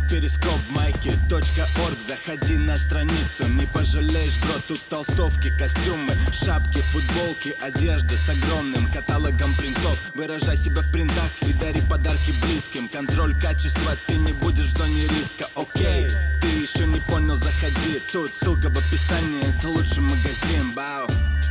перископ майки.орг. Заходи на страницу, не пожалеешь, бро. Тут толстовки, костюмы, шапки, футболки, одежда с огромным каталогом принтов. Выражай себя в принтах и дари подарки близким. Контроль качества, ты не будешь в зоне риска. Окей, ты еще не понял, заходи. Тут ссылка в описании, это лучший магазин. Бау.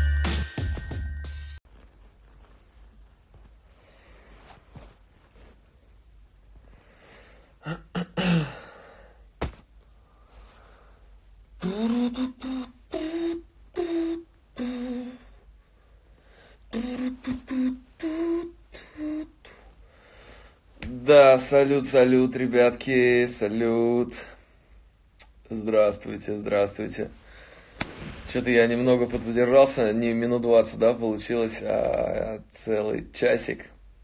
Да, салют, ребятки, салют. Здравствуйте. Что-то я немного подзадержался, не минут 20, да, получилось, а целый часик.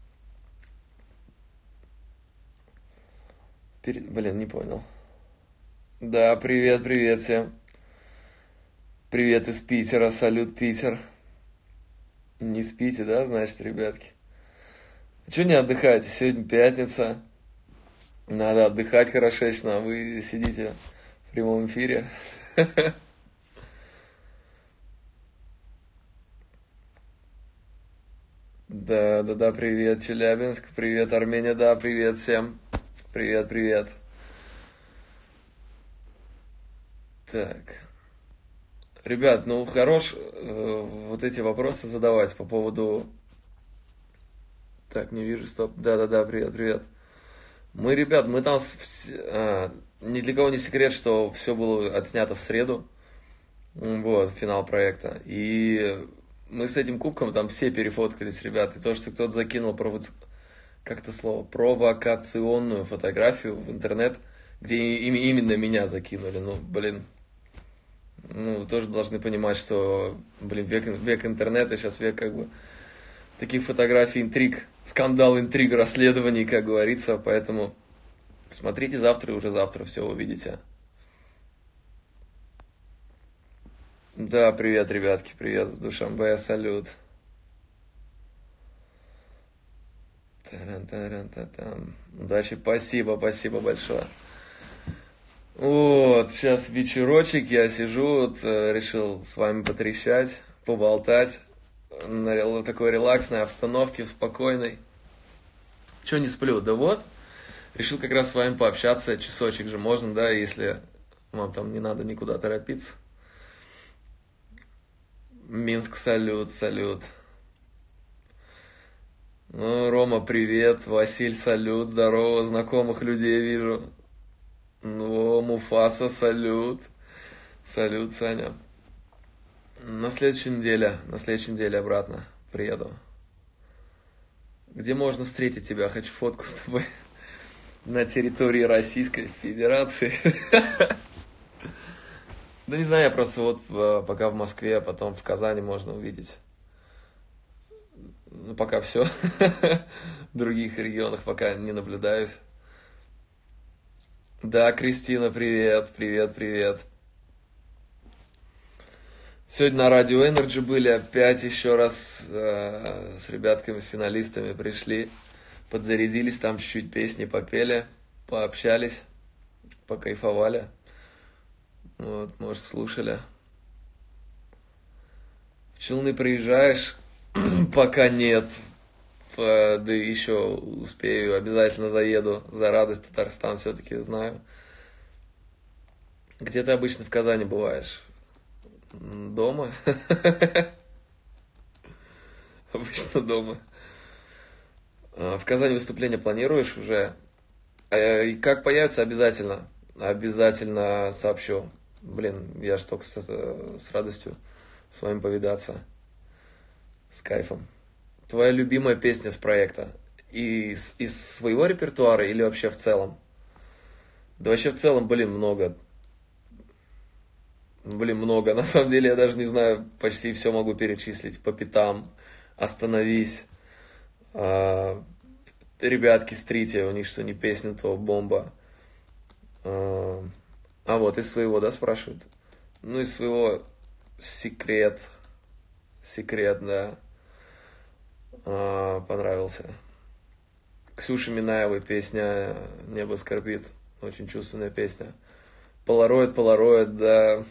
Блин, не понял. Да, привет всем. Привет из Питера, салют, Питер. Не спите, да, значит, ребятки? Чего не отдыхаете? Сегодня пятница. Надо отдыхать хорошечно, а вы сидите в прямом эфире. Да, привет, Челябинск, привет, Армения, да, привет всем. Привет. Так. Ребят, ну хорош вот эти вопросы задавать по поводу... Так, не вижу, стоп. Да, привет. Ребят, мы там... ни для кого не секрет, что все было отснято в среду. Вот, финал проекта. И мы с этим кубком там все перефоткались, ребят. И то, что кто-то закинул провокационную фотографию в интернет, где именно меня закинули. Ну, блин. Ну, тоже должны понимать, что, блин, век интернета, сейчас век как бы таких фотографий, интриг, скандал, интриг, расследований, как говорится. Поэтому смотрите завтра, и уже завтра все увидите. Да, привет, ребятки, привет с Душанбе, салют. Удачи, спасибо большое. Вот, сейчас вечерочек, я сижу, вот, решил с вами потрещать, поболтать, на такой релаксной обстановке, спокойной. Чего не сплю? Да вот, решил как раз с вами пообщаться, часочек же можно, да, если вам там не надо никуда торопиться. Минск, салют. Ну, Рома, привет, Василь, салют, здорово, знакомых людей вижу. Ну, Муфаса, салют, Саня. На следующей неделе обратно приеду. Где можно встретить тебя? Хочу фотку с тобой на территории Российской Федерации. Да не знаю, я просто вот пока в Москве, а потом в Казани можно увидеть. Ну, пока все. В других регионах пока не наблюдаюсь. Да, Кристина, привет. Сегодня на Радио Энерджи были, опять еще раз с ребятками, с финалистами пришли, подзарядились, там чуть-чуть песни попели, пообщались, покайфовали. Вот, может, слушали. В Челны приезжаешь? Пока нет. Да еще успею, обязательно заеду. За радость Татарстан все-таки знаю. Где ты обычно в Казани бываешь? Дома? Обычно дома. В Казани выступление планируешь уже? И как появится, обязательно сообщу. Блин, я ж только с радостью с вами повидаться. С кайфом. Твоя любимая песня с проекта? Из своего репертуара или вообще в целом? Да вообще в целом, много. На самом деле я даже не знаю, почти все могу перечислить по пятам. Остановись. Ребятки, стрите, у них что не песня, то бомба. А вот, из своего, да, спрашивают? Ну, из своего секрет, да. Понравился. Ксюши Минаевой песня «Небо скорбит». Очень чувственная песня. Полароид, да.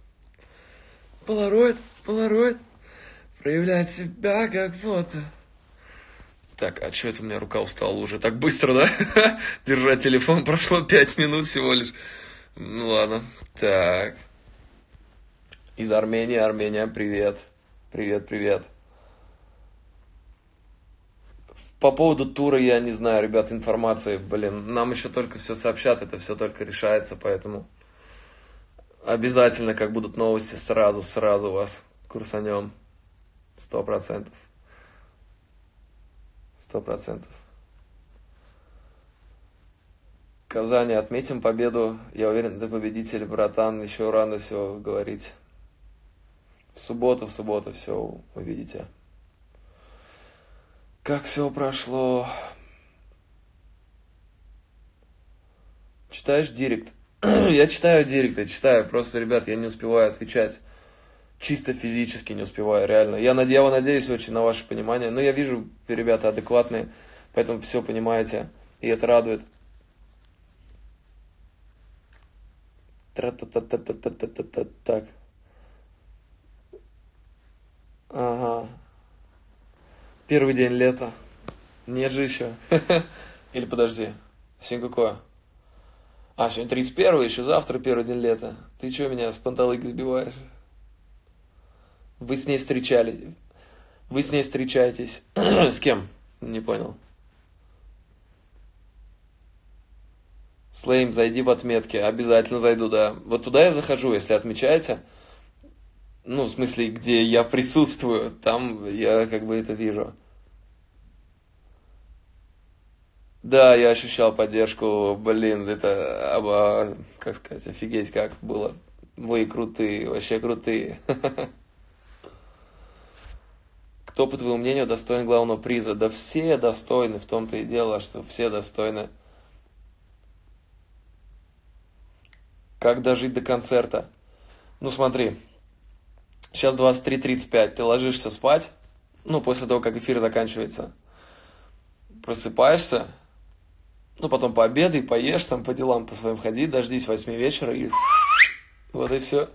Полароид. Проявлять себя как фото. Так, а что это у меня рука устала уже так быстро, да? Держать телефон, прошло 5 минут всего лишь. Ну ладно, так. Из Армения, привет. Привет. По поводу тура я не знаю, ребят, информации, нам еще только все сообщат, это все только решается, поэтому обязательно, как будут новости, сразу вас курсанем. 100%. 100%. Казани, отметим победу. Я уверен, ты победитель, братан. Еще рано все говорить. В субботу все увидите. Как все прошло. Читаешь директ? Я читаю директы, Просто, ребят, я не успеваю отвечать. Чисто физически не успеваю, реально. Я надеюсь очень на ваше понимание. Но я вижу, ребята адекватные, поэтому все понимаете. И это радует. Так. Ага. Первый день лета. Нет же еще. Или подожди. Сегодня какое? Сегодня 31, еще завтра первый день лета. Ты что меня с панталыки сбиваешь? Вы с ней встречаетесь. С кем? Не понял. Слейм, зайди в отметки. Обязательно зайду, да. Вот туда я захожу, если отмечаете. Ну, в смысле, где я присутствую. Там я как бы это вижу. Да, я ощущал поддержку. Это, как сказать, офигеть как было. Вы крутые, вообще крутые. Кто, по твоему мнению, достоин главного приза? Да все достойны, в том-то и дело, что все достойны. Как дожить до концерта? Ну смотри, сейчас 23:35, ты ложишься спать, после того, как эфир заканчивается. Просыпаешься, потом пообедай, поешь, там по делам по своим ходи, дождись 8 вечера и вот и все.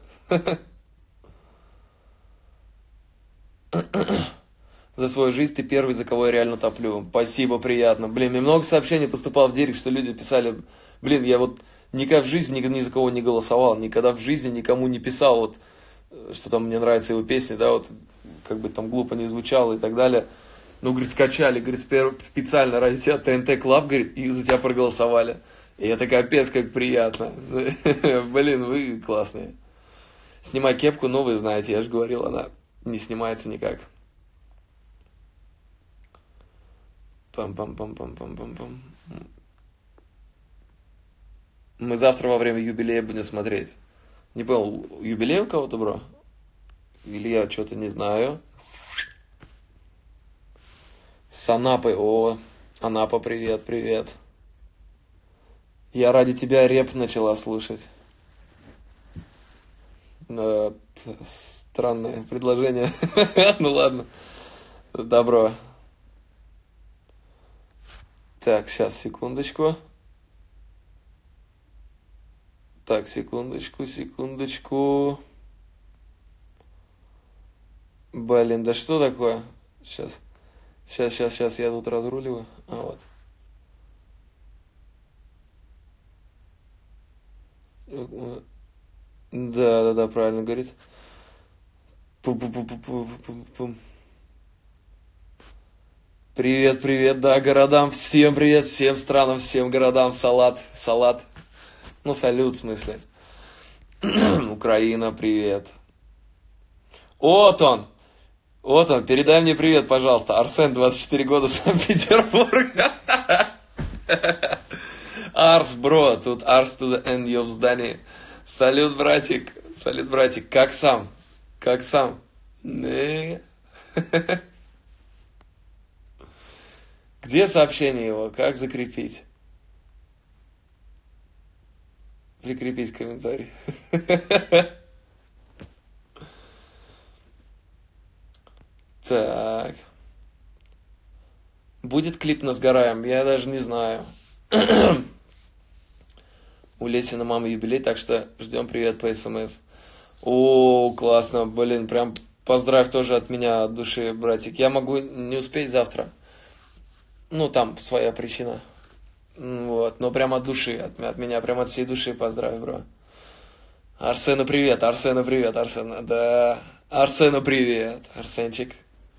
За свою жизнь ты первый, за кого я реально топлю. Спасибо, приятно. Мне много сообщений поступало в директ, что люди писали, я вот никогда в жизни ни за кого не голосовал, никогда в жизни никому не писал, что там мне нравятся его песни, да, как бы там глупо не звучало и так далее. Говорит, скачали, специально ради тебя ТНТ Клаб, и за тебя проголосовали. И это капец как приятно. Вы классные. Снимай кепку, вы знаете, я же говорил, она не снимается никак. Пам-пам-пам-пам-пам-пам-пам. Мы завтра во время юбилея будем смотреть. Не понял, юбилей у кого-то, бро? Или я что-то не знаю. С Анапой. О, Анапа, привет. Я ради тебя рэп начала слушать. Странное предложение. Ну ладно. Добро. Так, сейчас, секундочку. Так, секундочку. Да что такое? Сейчас, я тут разруливаю. Вот. Да, правильно говорит. Привет, да, городам, всем привет, всем странам, всем городам, салат. Салют, в смысле. Украина, привет. Вот он, передай мне привет, пожалуйста. Арсен, 24 года, Санкт-Петербург. Арс, бро, тут Арс to the end в здании. Салют, братик, как сам? Где сообщение его? Как закрепить? Прикрепить комментарий. Так. Будет клип на «Сгораем»? Я даже не знаю. У Лесина мамы юбилей, так что ждем привет по СМС. О, классно, блин, прям поздравь тоже от меня, от души, братик. Я могу не успеть завтра. Ну, там своя причина. Вот, но прям от души, от меня, прям от всей души поздравь, бро. Арсену привет, Арсену привет, Арсену, да. Арсену привет, Арсенчик.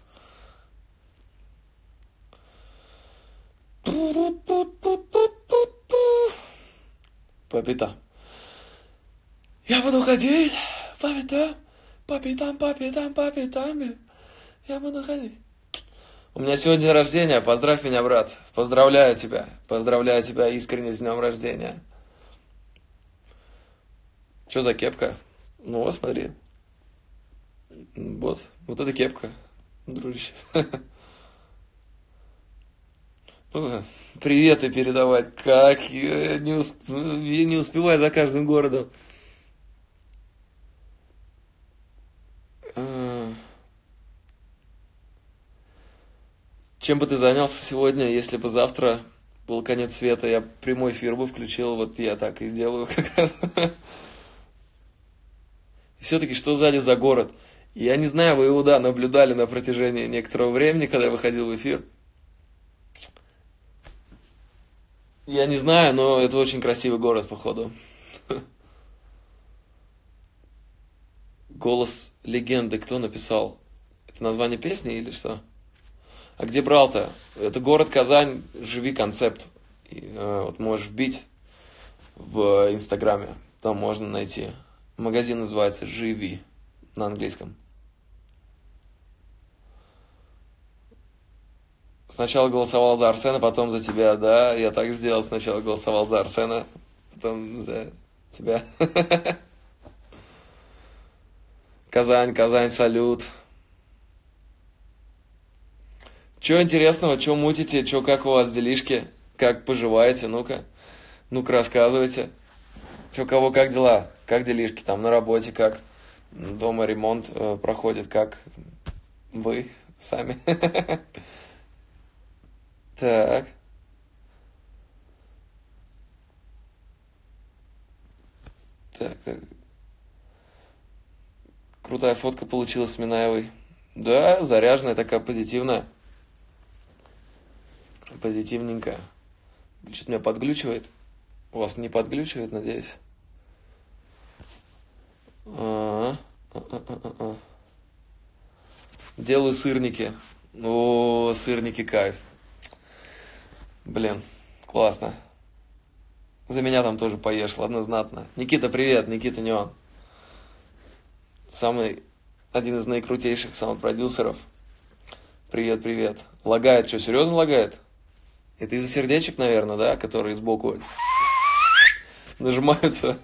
По пятам. Я буду ходить по пятам, по пятам, по пятам, по пятам. Я буду ходить. У меня сегодня день рождения, поздравь меня, брат. Поздравляю тебя искренне с днем рождения. Что за кепка? Ну вот, смотри. Вот это кепка, дружище. Приветы передавать. Как? Я не успеваю за каждым городом. Чем бы ты занялся сегодня, если бы завтра был конец света? Я прямой эфир бы включил, вот я так и делаю как раз. И все-таки, что сзади за город? Я не знаю, вы его, да, наблюдали на протяжении некоторого времени, когда я выходил в эфир. Я не знаю, но это очень красивый город, походу. Голос легенды кто написал? Это название песни или что? А где брал-то? Это город Казань, живи концепт. И, вот можешь вбить в Инстаграме, там можно найти. Магазин называется «Живи» на английском. Сначала голосовал за Арсена, потом за тебя, да? Я так сделал, сначала голосовал за Арсена, потом за тебя. Казань, Казань, салют. Чё интересного, чё мутите, чё, как у вас делишки, как поживаете, ну-ка рассказывайте. Чё, кого, как дела, как делишки там на работе, как дома ремонт проходит, как вы сами. Так. Так. Крутая фотка получилась с Минаевой. Да, заряженная, такая позитивная. Позитивненькая. Что-то меня подглючивает. У вас не подглючивает, надеюсь? Делаю сырники. О, сырники кайф. Блин, классно. За меня там тоже поешь, ладно, знатно. Никита, привет, Никита не он. Один из наикрутейших саунд-продюсеров. Привет, привет. Лагает, что, серьезно лагает? Это из-за сердечек, наверное, да, которые сбоку нажимаются.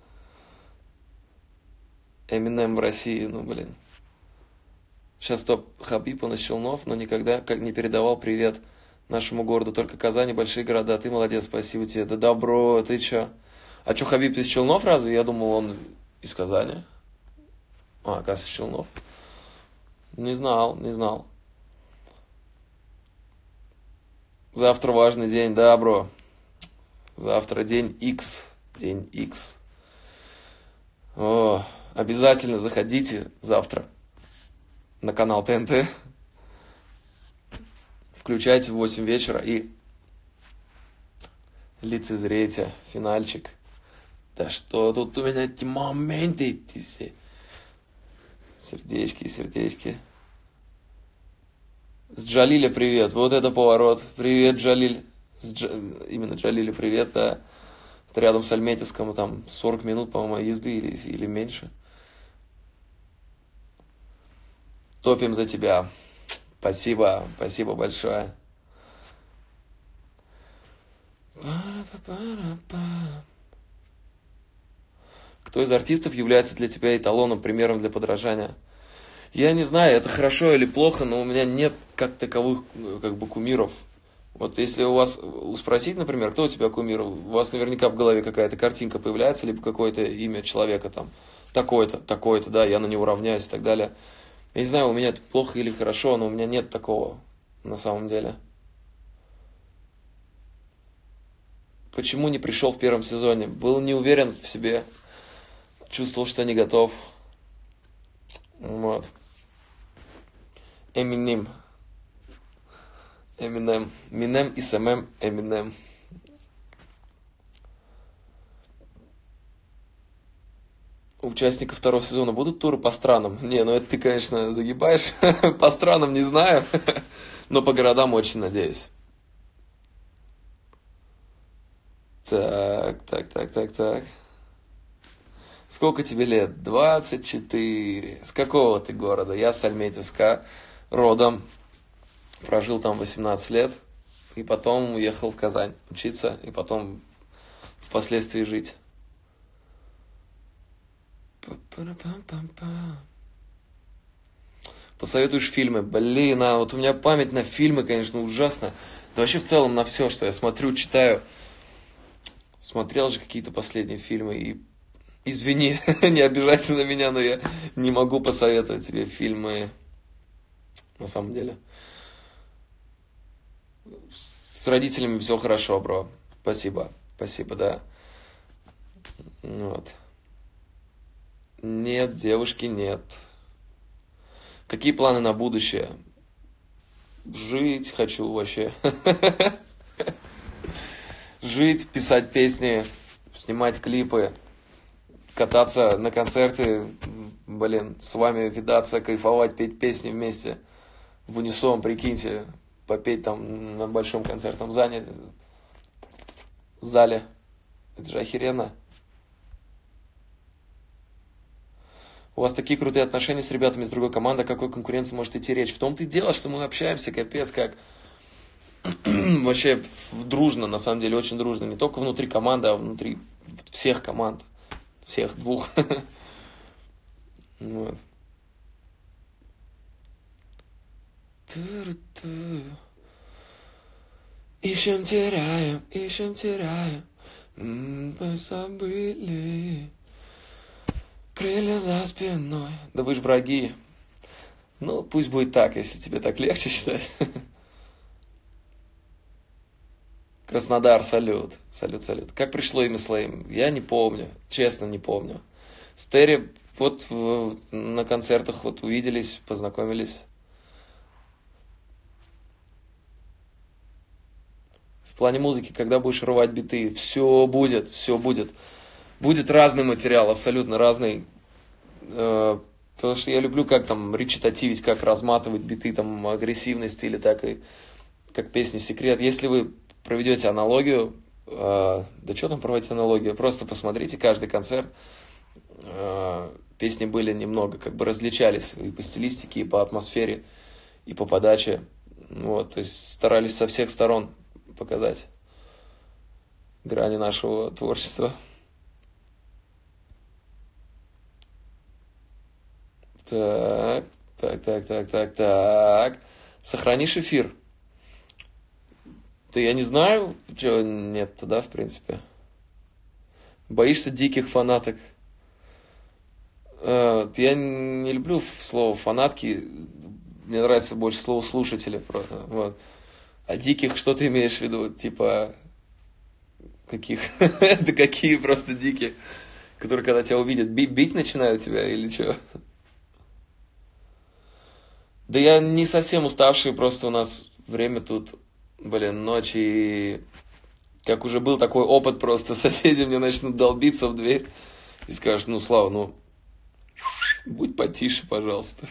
Эминем в России, ну, блин. Сейчас топ Хабиб, он из Челнов, но никогда не передавал привет нашему городу, только Казань и большие города. Ты молодец, спасибо тебе. Да добро, ты чё? А чё, Хабиб из Челнов разве? Я думал, он из Казани. Оказывается, из Челнов. Не знал. Завтра важный день, да, бро. Завтра день X. О, обязательно заходите завтра на канал ТНТ. Включайте в 8 вечера и лицезрите финальчик. Да что тут у меня эти моменты все. Сердечки. С Джалиля привет. Вот это поворот. Привет, Джалиль. Именно Джалиля привет, да. Это рядом с Альметьевском, там 40 минут, по-моему, езды или меньше. Топим за тебя. Спасибо большое. Кто из артистов является для тебя эталоном, примером для подражания? Я не знаю, это хорошо или плохо, но у меня нет как таковых кумиров. Вот если у вас спросить, например, кто у тебя кумир, у вас наверняка в голове какая-то картинка появляется, либо какое-то имя человека там, такой-то, да, я на него равняюсь и так далее. Я не знаю, у меня это плохо или хорошо, но у меня нет такого на самом деле. Почему не пришел в первом сезоне? Был не уверен в себе. Чувствовал, что не готов. Вот. Эминем. Минем и самем Эминем. У участников второго сезона будут туры по странам? Не, ну это ты, конечно, загибаешь. По странам не знаю. Но по городам очень надеюсь. Так. Сколько тебе лет? 24. С какого ты города? Я с Альметьевска, родом. Прожил там 18 лет. И потом уехал в Казань учиться. И потом впоследствии жить. Посоветуешь фильмы? Блин, вот у меня память на фильмы, конечно, ужасная. Да вообще в целом на все, что я смотрю, читаю. Смотрел же какие-то последние фильмы и... Извини, не обижайся на меня, но я не могу посоветовать тебе фильмы. На самом деле. С родителями все хорошо, бро. Спасибо, да. Вот. Нет, девушки, нет. Какие планы на будущее? Жить хочу вообще. Жить, писать песни, снимать клипы, кататься на концерты, с вами видаться, кайфовать, петь песни вместе. В унисон, прикиньте, попеть там на большом концертном зале. Это же охеренно. У вас такие крутые отношения с ребятами из другой команды, о какой конкуренции может идти речь? В том-то и дело, что мы общаемся, капец, как вообще дружно, на самом деле, очень дружно. Не только внутри команды, а внутри всех команд. Всех двух. Вот. Ищем, теряем. Позабыли. Крылья за спиной. Да вы ж враги. Ну, пусть будет так, если тебе так легче считать. Краснодар, салют. Как пришло имя Слейм? Я не помню. Честно, не помню. С Терри вот на концертах вот увиделись, познакомились. В плане музыки, когда будешь рвать биты, все будет. Будет разный материал, абсолютно разный. Потому что я люблю как там речитативить, как разматывать биты, там агрессивности или так и как песни «Секрет». Если вы проведете аналогию, да что там проводить аналогию, просто посмотрите каждый концерт. Песни были немного, как бы различались и по стилистике, и по атмосфере, и по подаче. Вот, то есть старались со всех сторон показать грани нашего творчества. Так. Сохранишь эфир? Да я не знаю, чего нет-то, да, в принципе. Боишься диких фанаток? Я не люблю слово фанатки. Мне нравится больше слово слушатели. Вот. А диких что ты имеешь в виду? Типа, каких? Да какие просто дикие? Которые, когда тебя увидят, бить начинают тебя или что? Да я не совсем уставший, просто у нас время тут, ночь, и как уже был такой опыт, просто соседи мне начнут долбиться в дверь и скажут: Слава, будь потише, пожалуйста.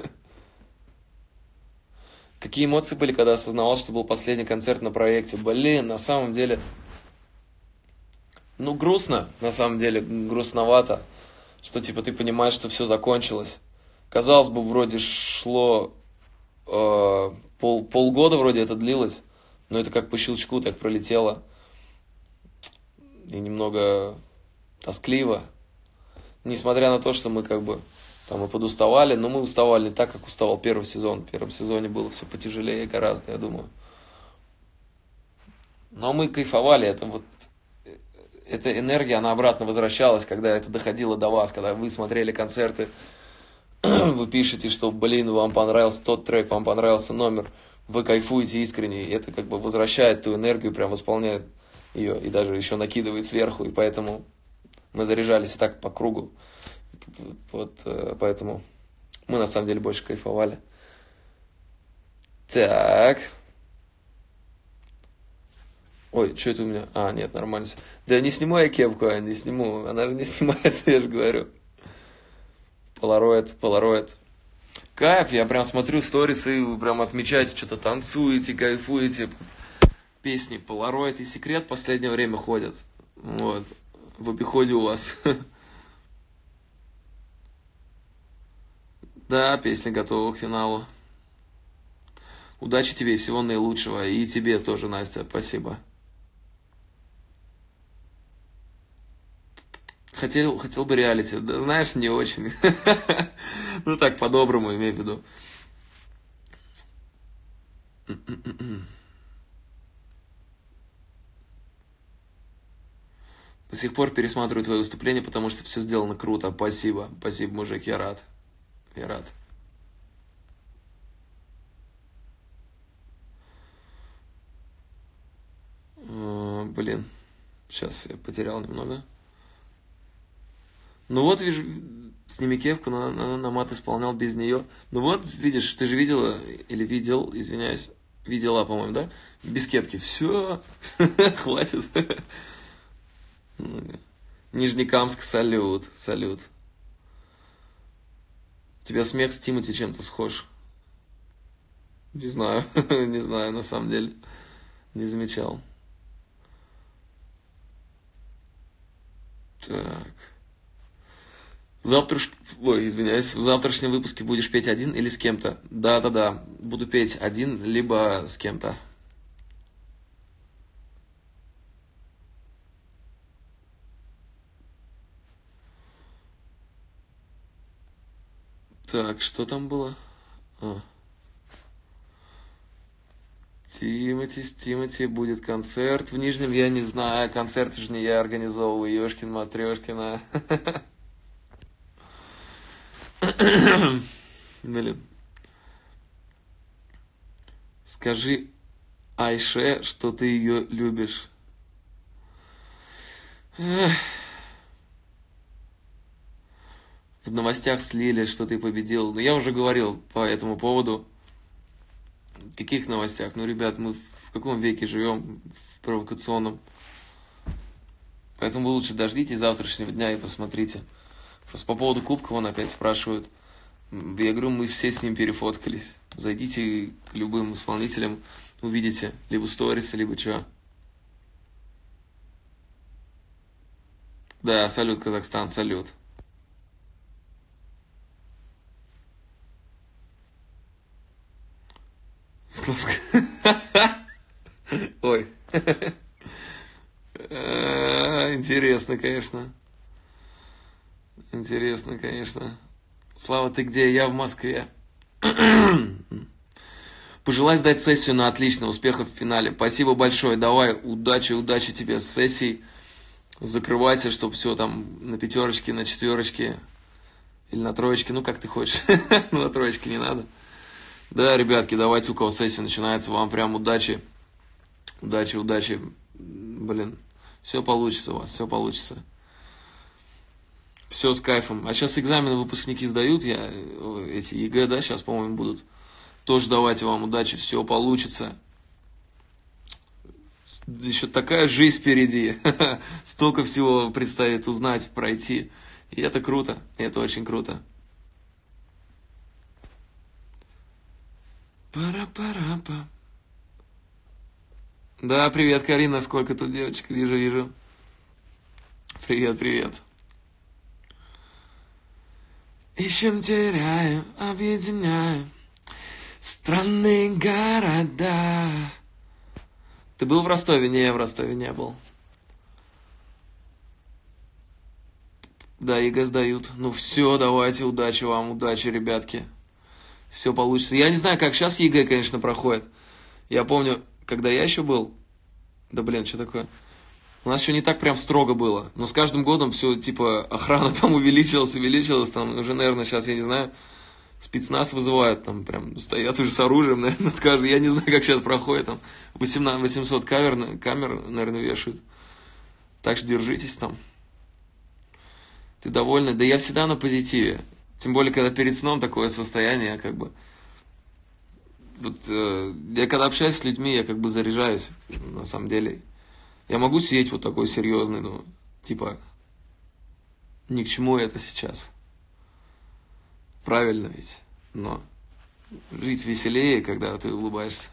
Какие эмоции были, когда осознавал, что был последний концерт на проекте? На самом деле, грустно, на самом деле, грустновато, что типа ты понимаешь, что все закончилось. Казалось бы, вроде шло полгода, вроде это длилось, но это как по щелчку так пролетело. И немного тоскливо. Несмотря на то, что мы как бы там и подуставали, но мы уставали не так, как уставал первый сезон. В первом сезоне было все потяжелее гораздо, я думаю. Но мы кайфовали, эта энергия, она обратно возвращалась, когда это доходило до вас, когда вы смотрели концерты. Вы пишете, что, вам понравился тот трек, вам понравился номер, вы кайфуете искренне, и это как бы возвращает ту энергию, прям восполняет ее и даже еще накидывает сверху, и поэтому мы заряжались и так по кругу. Вот, поэтому мы на самом деле больше кайфовали. Так. Ой, что это у меня? А, нет, нормально. Да не сниму я кепку, не сниму. Она же не снимает, я же говорю. Полароид. Кайф, я прям смотрю сторисы, и вы прям отмечаете, что-то танцуете, кайфуете. Песни Полароид и Секрет в последнее время ходят. Вот. В обиходе у вас. Да, песня готова к финалу. Удачи тебе и всего наилучшего. И тебе тоже, Настя, спасибо. Хотел бы реалити. Да, знаешь, не очень. Ну так, по-доброму, имею в виду. До сих пор пересматриваю твои выступления, потому что все сделано круто. Спасибо. Спасибо, мужик, я рад. Я рад. Блин. Сейчас я потерял немного. Ну вот, вижу, сними кепку, на мат исполнял без нее. Ну вот, видишь, ты же видела, или видел, извиняюсь, видела, по-моему, да? Без кепки. Все, хватит. Нижнекамск, салют. У тебя смех с Тимати чем-то схож. Не знаю, на самом деле. Не замечал. Так. В завтрашнем выпуске будешь петь один или с кем-то? Да. Буду петь один, либо с кем-то. Так, что там было? Тимати, будет концерт в Нижнем, я не знаю, концерт же не я организовываю, Ёшкин-Матрёшкина. Блин. Скажи Айше, что ты ее любишь. В новостях слили, что ты победил. Но я уже говорил по этому поводу. В каких новостях? Ну, ребят, мы в каком веке живем? В провокационном. Поэтому вы лучше дождитесь завтрашнего дня и посмотрите. Просто по поводу кубка вон опять спрашивают. Я говорю, мы все с ним перефоткались. Зайдите к любым исполнителям, увидите либо сторисы, либо что. Да, салют, Казахстан, салют. Ой. Интересно, конечно. Слава, ты где? Я в Москве. Пожелай сдать сессию на отлично. Успехов в финале. Спасибо большое. Давай, удачи тебе с сессией. Закрывайся, чтобы все там на 5, на 4 или на 3. Ну, как ты хочешь. На 3 не надо. Да, ребятки, давайте, у кого сессия начинается. Вам прям удачи. Удачи. Блин, все получится у вас, все получится. Все с кайфом. А сейчас экзамены выпускники сдают, эти ЕГЭ, да, сейчас, по-моему, будут. Тоже давайте вам удачи, все получится. Еще такая жизнь впереди. Столько всего предстоит узнать, пройти. И это круто, это очень круто. Пара-пара-па. Да, привет, Карина, сколько тут девочек, вижу. Привет. Ищем, теряем, объединяем странные города. Ты был в Ростове? Не, я в Ростове не был. Да, ЕГЭ сдают. Ну все, давайте, удачи вам, удачи, ребятки. Все получится. Я не знаю, как сейчас ЕГЭ, конечно, проходит. Я помню, когда я еще был... Да блин, что такое? У нас еще не так прям строго было. Но с каждым годом все, типа, охрана там увеличилась. Там уже, наверное, сейчас, я не знаю, Спецназ вызывают, там прям стоят уже с оружием, наверное, над каждым. Я не знаю, как сейчас проходит, там 800 камер, наверное, вешают. Так что держитесь там. Ты довольный? Да я всегда на позитиве. Тем более, когда перед сном такое состояние, как бы... Вот, я когда общаюсь с людьми, я как бы заряжаюсь, на самом деле. Я могу сидеть вот такой серьезный, ну, типа, ни к чему это сейчас. Правильно ведь? Но жить веселее, когда ты улыбаешься.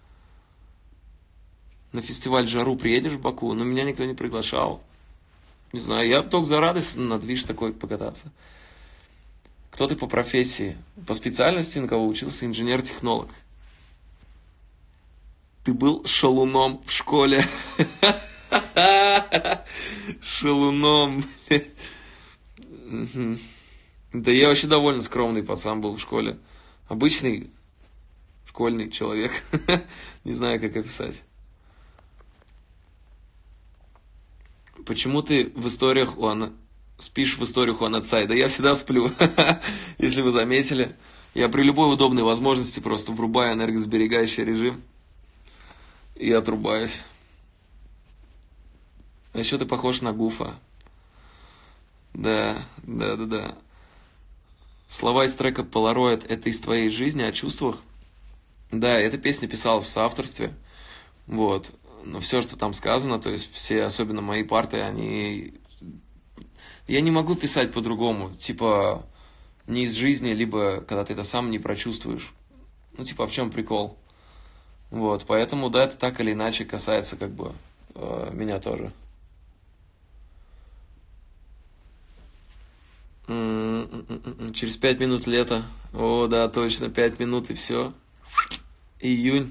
На фестиваль «Жару» приедешь в Баку, но меня никто не приглашал. Не знаю, я только за радость на движ такой покататься. Кто ты по профессии? По специальности, на кого учился? Инженер-технолог. Ты был шалуном в школе. Шалуном. Да я вообще довольно скромный пацан был в школе. Обычный школьный человек. Не знаю, как описать. Почему ты в историях спишь в историях у Анацай? Да я всегда сплю. Если вы заметили. Я при любой удобной возможности просто врубаю энергосберегающий режим и отрубаюсь. А еще ты похож на Гуфа. Да. Слова из трека Polaroid — это из твоей жизни, о чувствах. Да, эта песня писалась в соавторстве. Вот. Но все, что там сказано, то есть все, особенно мои парты, они... Я не могу писать по-другому. Типа, не из жизни, либо когда ты это сам не прочувствуешь. Ну, типа, в чем прикол? Вот, поэтому, да, это так или иначе касается, как бы, меня тоже. Через 5 минут лето. О, да, точно, 5 минут и все. Июнь.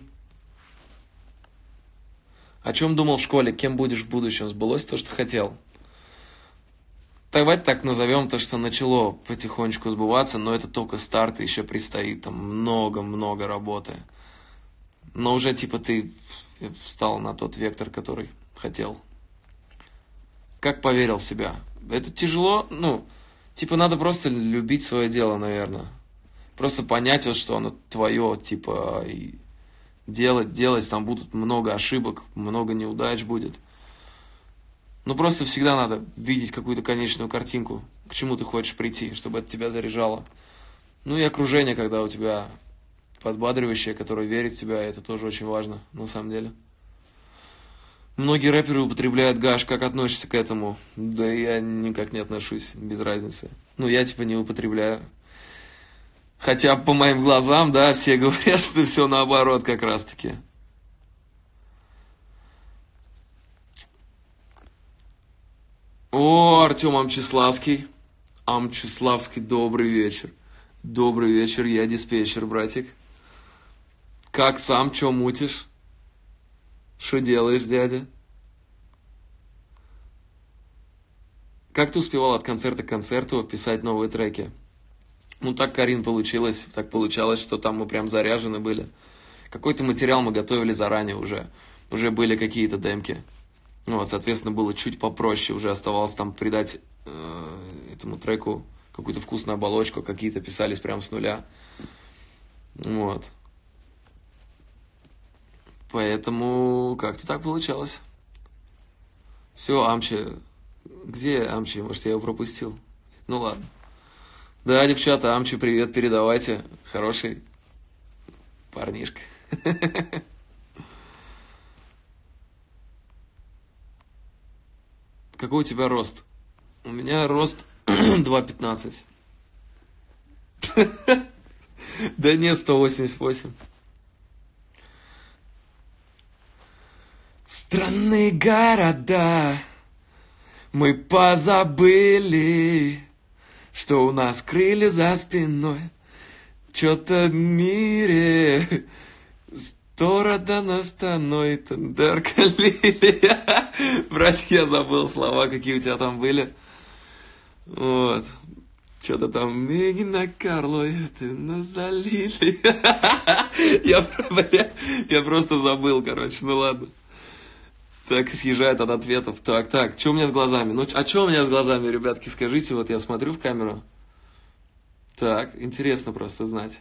О чем думал в школе? Кем будешь в будущем? Сбылось то, что хотел? Давайте так назовем то, что начало потихонечку сбываться, но это только старт, еще предстоит там много-много работы. Но уже типа ты встал на тот вектор, который хотел. Как поверил в себя? Это тяжело, ну, типа надо просто любить свое дело, наверное. Просто понять, вот, что оно твое, типа, и делать, там будут много ошибок, много неудач будет. Но просто всегда надо видеть какую-то конечную картинку, к чему ты хочешь прийти, чтобы это тебя заряжало. Ну и окружение, когда у тебя подбадривающее, которое верит в тебя, это тоже очень важно, на самом деле. Многие рэперы употребляют гаш, как относишься к этому? Да я никак не отношусь, без разницы. Ну я типа не употребляю. Хотя по моим глазам, да, все говорят, что все наоборот как раз-таки. О, Артем Амчиславский. Амчиславский, добрый вечер. Добрый вечер, я диспетчер, братик. Как сам, чё мутишь? Что делаешь, дядя? Как ты успевал от концерта к концерту писать новые треки? Ну, так, Карин, получилось. Так получалось, что там мы прям заряжены были. Какой-то материал мы готовили заранее уже. Уже были какие-то демки. Ну, вот, соответственно, было чуть попроще. Уже оставалось там придать этому треку какую-то вкусную оболочку. Какие-то писались прям с нуля. Вот. Поэтому как-то так получалось. Все, Амчи. Где Амчи? Может, я его пропустил? Ну, ладно. Да, девчата, Амчи, привет, передавайте. Хороший парнишка. Какой у тебя рост? У меня рост 2,15. Да нет, 188. Странные города мы позабыли, что у нас крылья за спиной. Чё-то в мире сторода настаной тендаркалили. Братик, я забыл слова, какие у тебя там были. Вот. Что-то там Мегина Карло, это нас залили. Я просто забыл, короче, ну ладно. Так, съезжает от ответов. Так, что у меня с глазами? Ну, а что у меня с глазами, ребятки, скажите, вот я смотрю в камеру. Так, интересно просто знать.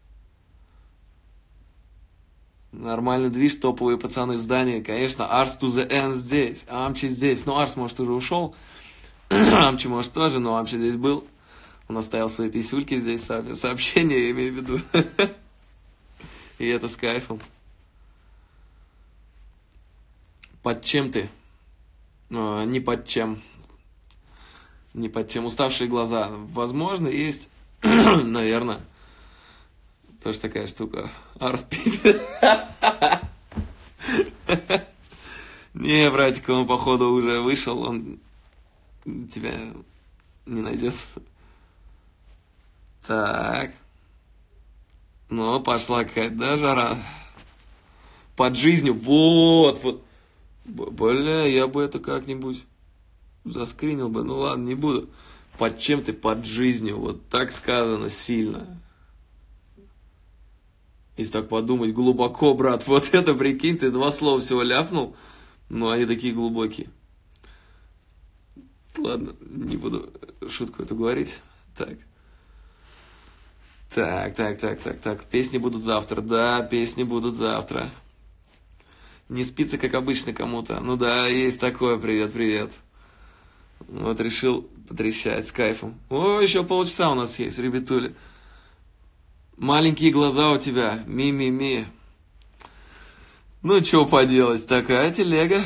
Нормальный движ, топовые пацаны в здании. Конечно, Ars to the End здесь, Амчи здесь. Ну, Арс, может, уже ушел. Амчи, может, тоже, но Амчи здесь был. Он оставил свои писюльки здесь, сообщения, я имею в виду. И это с кайфом. Под чем ты? Не под чем. Не под чем. Уставшие глаза. Возможно, есть, наверное, тоже такая штука. Арс Питер. Не, братик, он, походу, уже вышел. Он тебя не найдет. Так. Ну, пошла какая-то, да, жара? Под жизнью. Вот. Бля, я бы это как-нибудь заскринил бы. Ну ладно, не буду. Под чем ты? Под жизнью. Вот так сказано сильно. Если так подумать, глубоко, брат. Вот это, прикинь, ты 2 слова всего ляпнул. Но они такие глубокие. Ладно, не буду шутку эту говорить. Так. Так. Песни будут завтра. Да, песни будут завтра. Не спится, как обычно, кому-то. Ну да, есть такое. Привет. Вот решил потрещать с кайфом. О, еще полчаса у нас есть, ребятули. Маленькие глаза у тебя. Ми. Ну, что поделать, такая телега.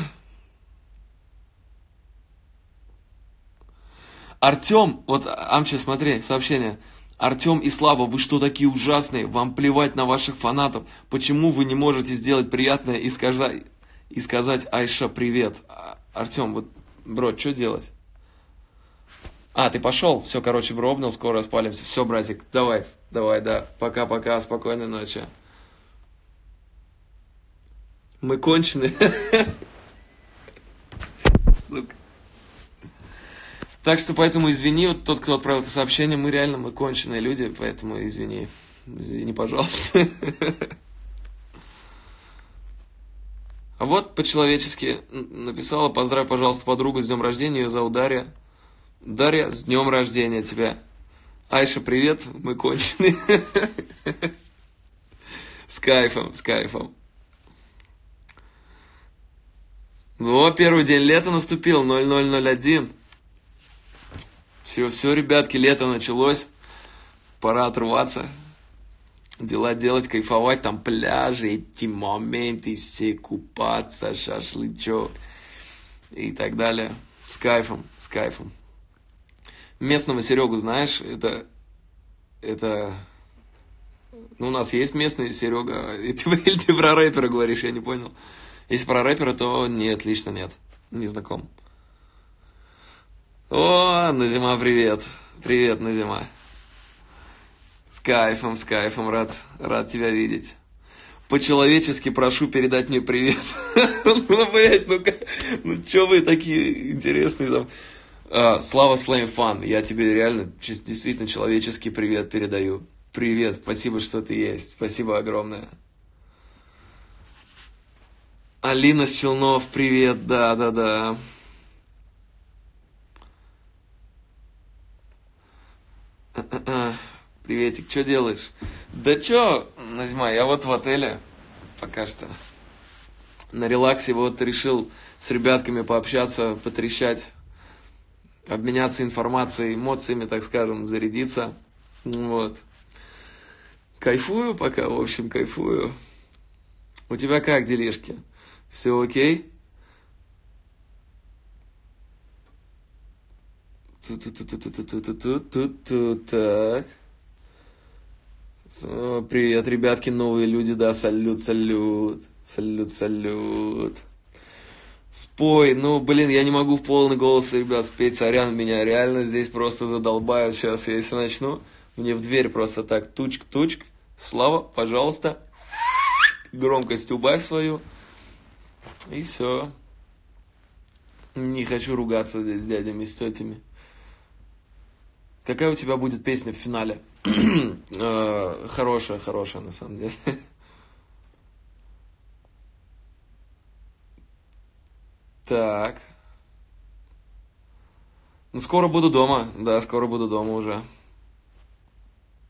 Артем, вот, Амчи, смотри, сообщение. Артем и Слава, вы что такие ужасные? Вам плевать на ваших фанатов. Почему вы не можете сделать приятное и сказать Айша привет? Артем, вот, бро, что делать? Ты пошел? Все, короче, бро, обнял, скоро спалимся. Все, братик, давай, да. Пока, спокойной ночи. Мы кончены. Сука. Так что поэтому извини, вот тот, кто отправил это сообщение, мы конченые люди, поэтому извини. Извини, пожалуйста. А вот по-человечески написала: поздравь, пожалуйста, подругу с днем рождения, ее зовут Дарья. Дарья, с днем рождения тебя. Айша, привет, мы конченые. С кайфом. Ну, первый день лета наступил, 0001. Все, ребятки, лето началось. Пора отрываться. Дела делать, кайфовать. Там пляжи, эти моменты, все купаться, шашлычок и так далее. С кайфом. Местного Серегу знаешь? Это... Ну, у нас есть местный Серега. Или ты про рэпера говоришь, я не понял. Если про рэпера, то нет, лично нет. Не знаком. О, Назима, привет. Привет, Назима. С кайфом, рад тебя видеть. По-человечески прошу передать мне привет. Ну, блядь, ну чё вы такие интересные там. Слава Слэйм Фан, я тебе реально действительно человеческий привет передаю. Привет, спасибо, что ты есть. Спасибо огромное. Алина с Челнов, привет, да. Приветик, что делаешь? Да чё, Назима, я вот в отеле пока что. На релаксе вот решил с ребятками пообщаться, потрещать, обменяться информацией, эмоциями, так скажем, зарядиться. Вот. Кайфую пока, в общем, кайфую. У тебя как делишки? Все окей? Так. Привет, ребятки, новые люди, да, салют. Спой, ну, блин, я не могу в полный голос, ребят, спеть, сорян, меня реально здесь просто задолбают сейчас, если начну, мне в дверь просто так, тучк, Слава, пожалуйста, громкость убавь свою, и все. Не хочу ругаться здесь с дядями, с тетями. Какая у тебя будет песня в финале? Хорошая, на самом деле. Так. Ну, скоро буду дома. Да, скоро буду дома уже.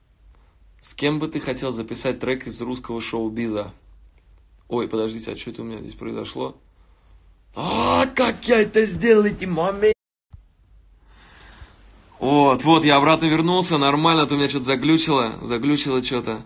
С кем бы ты хотел записать трек из русского шоу-биза? Ой, подождите, а что это у меня здесь произошло? Как я это сделал, эти маме? Вот, я обратно вернулся, нормально, а то у меня что-то заглючило что-то.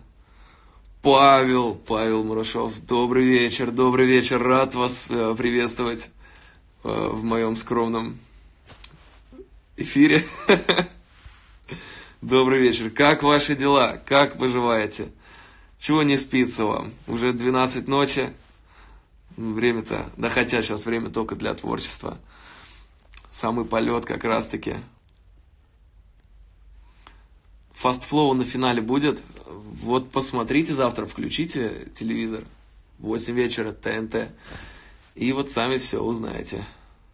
Павел Мурашов, добрый вечер, рад вас приветствовать в моем скромном эфире. Добрый вечер, как ваши дела, как поживаете? Чего не спится вам? Уже 12 ночи, время-то, да хотя сейчас время только для творчества. Самый полет как раз-таки. Фастфлоу на финале будет. Вот посмотрите завтра, включите телевизор. 8 вечера, ТНТ. И вот сами все узнаете.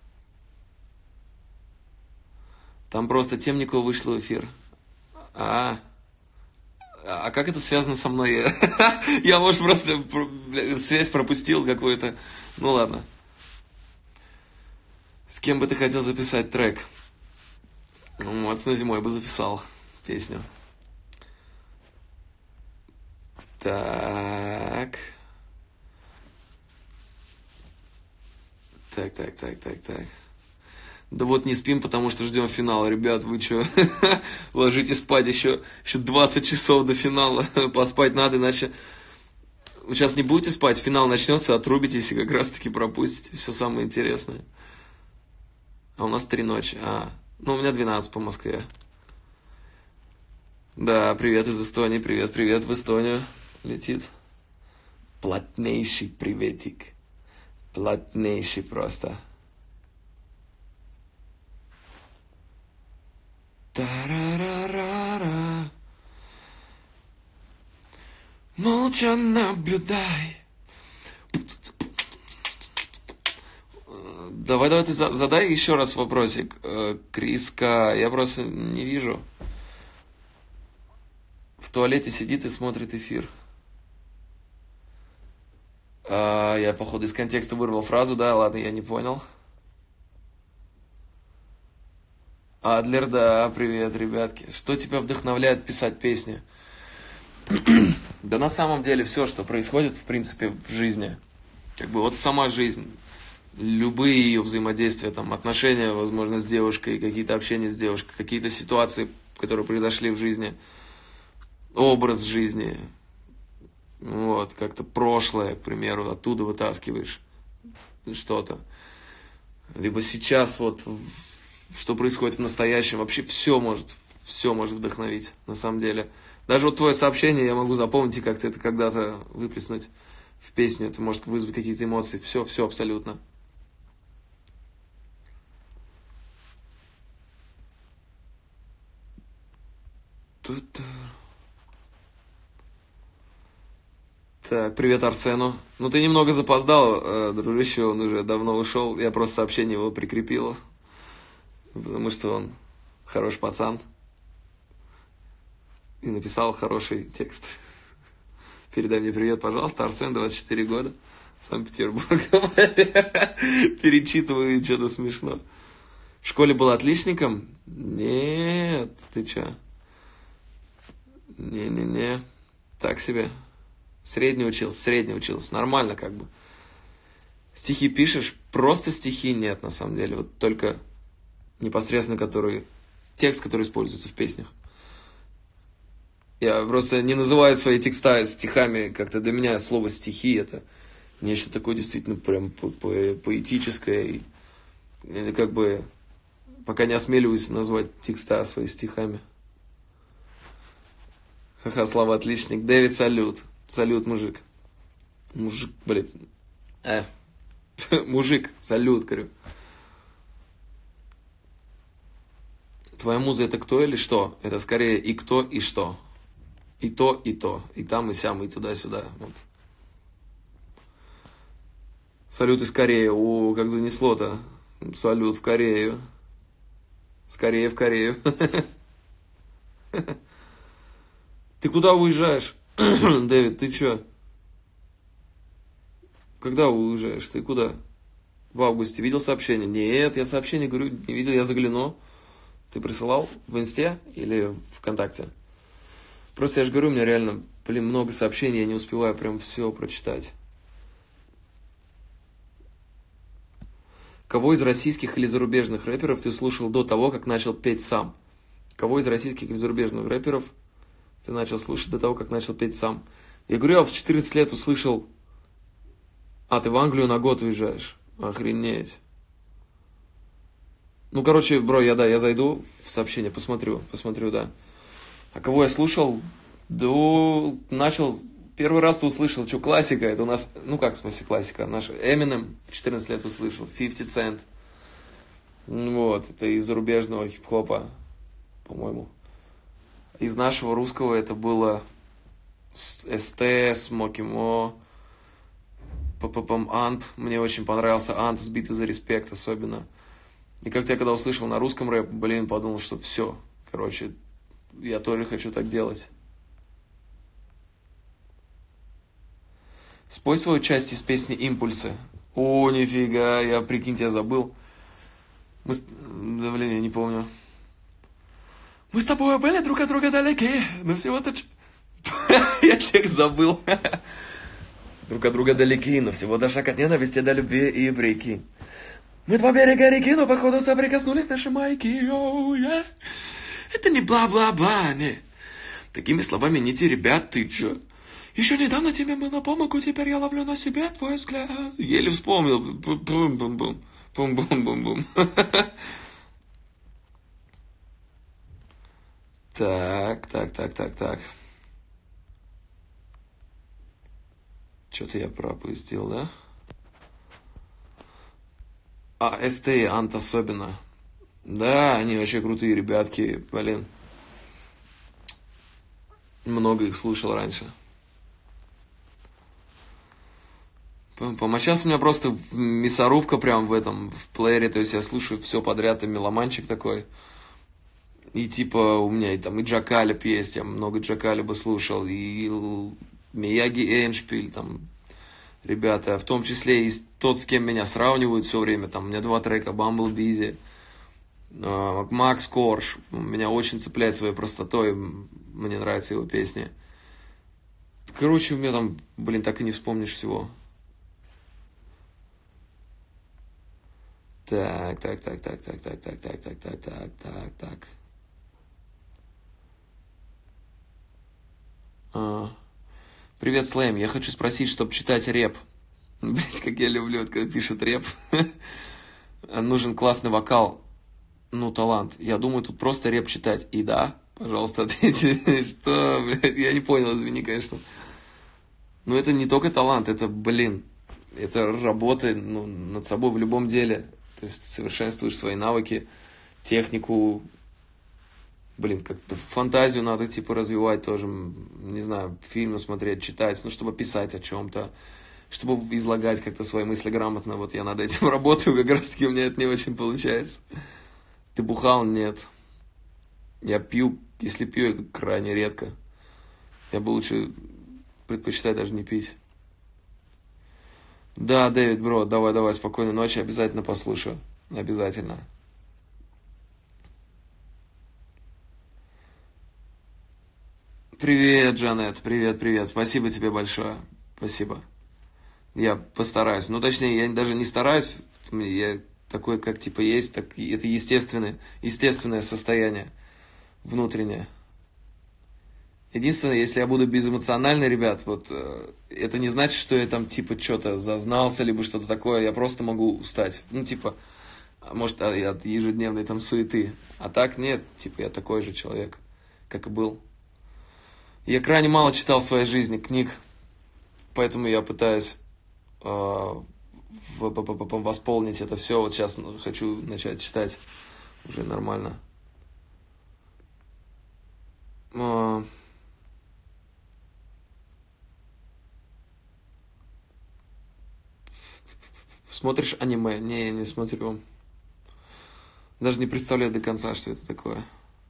Там просто Темникова вышла в эфир. А как это связано со мной? Я, может, просто связь пропустил какую-то. Ну ладно. С кем бы ты хотел записать трек? Вот с Назимой бы записал песню. Так. Да вот не спим, потому что ждем финала. Ребят, вы что? Ложитесь спать, еще 20 часов до финала. Поспать надо, иначе... Вы сейчас не будете спать, финал начнется, отрубитесь и как раз таки пропустите все самое интересное. А у нас 3 ночи. Ну у меня 12 по Москве. Да, привет из Эстонии, привет в Эстонию. Летит. Плотнейший приветик. Плотнейший просто. Тарарарара. Молча наблюдай. Давай ты задай еще раз вопросик. Криска, я просто не вижу. В туалете сидит и смотрит эфир. Я, походу, из контекста вырвал фразу, да, ладно, я не понял. Адлер, да, привет, ребятки. Что тебя вдохновляет писать песни? Да на самом деле все, что происходит, в принципе, в жизни. Как бы вот сама жизнь, любые ее взаимодействия, там, отношения, возможно, с девушкой, какие-то общения с девушкой, какие-то ситуации, которые произошли в жизни, образ жизни, вот, как-то прошлое, к примеру, оттуда вытаскиваешь что-то. Либо сейчас вот, что происходит в настоящем, вообще все может вдохновить, на самом деле. Даже вот твое сообщение я могу запомнить и как-то это когда-то выплеснуть в песню, это может вызвать какие-то эмоции, все абсолютно. Так, привет Арсену. Ну ты немного запоздал, дружище, он уже давно ушел. Я просто сообщение его прикрепил, потому что он хороший пацан. И написал хороший текст. Передай мне привет, пожалуйста. Арсен, 24 года. Санкт-Петербург. Перечитываю, что-то смешно. В школе был отличником? Нет, ты чё? Не. Так себе. Средний учился. Нормально как бы. Стихи пишешь? Просто стихи нет, на самом деле. Вот только непосредственно текст, который используется в песнях. Я просто не называю свои текста стихами, как-то для меня слово стихи это нечто такое действительно прям поэтическое. И как бы пока не осмеливаюсь назвать текста своими стихами. Ха-ха, слава отличник. Дэвид, салют. Салют, мужик. Мужик, блин. Мужик, салют, говорю. Твоя муза это кто или что? Это скорее и кто, и что. И то, и то. И там, и сям, и туда-сюда. Вот. Салют из Кореи. О, как занесло-то. Салют в Корею. Скорее в Корею. Ты куда уезжаешь? Дэвид, ты чё? Когда уезжаешь? Ты куда? В августе. Видел сообщение? Нет, я сообщение, говорю, не видел, я загляну. Ты присылал в Инсте или ВКонтакте? Просто я же говорю, у меня реально, блин, много сообщений, я не успеваю прям все прочитать. Кого из российских или зарубежных рэперов ты слушал до того, как начал петь сам? Кого из российских или зарубежных рэперов ты начал слушать до того, как начал петь сам? Я говорю, я в 14 лет услышал... А, ты в Англию на год уезжаешь? Охренеть. Ну, короче, бро, я зайду в сообщение, посмотрю, да. А кого я слушал? Да, начал... Первый раз ты услышал, что классика, это у нас... Ну, как, в смысле, классика? Наш Eminem в 14 лет услышал, 50 Cent. Вот, это из зарубежного хип-хопа, по-моему. Из нашего русского это было СТ, Смоки Мо, Ант. Мне очень понравился Ант с битвы за респект особенно. И как-то я когда услышал на русском рэп, блин, подумал, что все. Короче, я тоже хочу так делать. Спой свою часть из песни «Импульсы». О, нифига, я, прикиньте, я забыл. Да, блин, я не помню. Мы с тобой были друг от друга далеки, но всего-то... Я текст забыл. Друг от друга далеки, но всего-то шаг от ненависти до любви и прикинь. Мы два берега реки, но походу соприкоснулись наши майки. Oh, это не бла-бла-бла, не. Такими словами не те, ребят, ты чё? Еще недавно тебе было помогу, теперь я ловлю на себе твой взгляд. Еле вспомнил. Бум-бум-бум. Бум-бум-бум-бум. Так. Что-то я пропустил, да? А, СТ и Ант особенно. Да, они вообще крутые ребятки, блин. Много их слушал раньше. А сейчас у меня просто мясорубка прям в плеере, то есть я слушаю все подряд, и меломанчик такой. И типа у меня там и Джакалип есть, я много Джакалиба слушал, и Мияги Эйншпиль, там, ребята, в том числе и тот, с кем меня сравнивают все время, там, у меня 2 трека, Бамбл Бизи, Макс Корж, меня очень цепляет своей простотой, мне нравятся его песни. Короче, у меня там, блин, так и не вспомнишь всего. Так. Привет, Слэм. Я хочу спросить, чтобы читать рэп. Блять, как я люблю, когда пишут рэп. Нужен классный вокал. Ну, талант. Я думаю, тут просто рэп читать. И да, пожалуйста, ответьте. Что, блядь, я не понял, извини, конечно. Но это не только талант, это, блин, это работа над собой в любом деле. То есть совершенствуешь свои навыки, технику, блин, как-то фантазию надо, типа, развивать тоже, не знаю, фильмы смотреть, читать, ну, чтобы писать о чем-то, чтобы излагать как-то свои мысли грамотно. Вот я над этим работаю, как раз-таки у меня это не очень получается. Ты бухал? Нет. Я пью, если пью, я крайне редко. Я бы лучше предпочитаю даже не пить. Да, Дэвид, бро, давай, спокойной ночи, обязательно послушаю. Обязательно. Привет, Джанет, привет. Спасибо тебе большое. Спасибо. Я постараюсь. Ну, точнее, я даже не стараюсь. Я такой, как типа есть, так это естественное состояние внутреннее. Единственное, если я буду безэмоциональный, ребят, вот это не значит, что я там типа что-то зазнался, либо что-то такое, я просто могу устать. Ну, типа, может, от ежедневной там суеты. А так нет, типа, я такой же человек, как и был. Я крайне мало читал в своей жизни книг, поэтому я пытаюсь восполнить это все. Вот сейчас хочу начать читать уже нормально. Смотришь аниме? Не, я не смотрю. Даже не представляю до конца, что это такое.